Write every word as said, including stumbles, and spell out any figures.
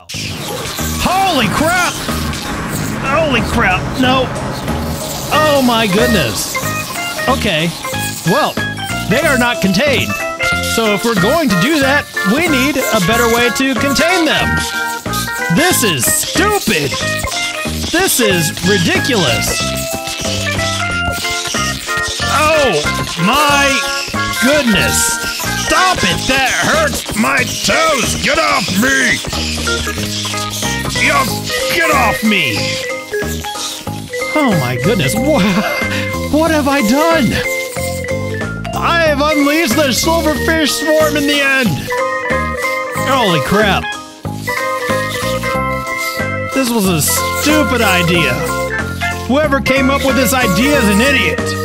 Holy crap! Holy crap, no. Oh my goodness. Okay, well, they are not contained. So if we're going to do that, we need a better way to contain them. This is stupid. This is ridiculous. Oh my goodness. Stop it, that hurts my toes. Get off me. Yo, get off me. Oh my goodness, what, what have I done? I have unleashed the Silverfish swarm in the end! Holy crap. This was a stupid idea. Whoever came up with this idea is an idiot.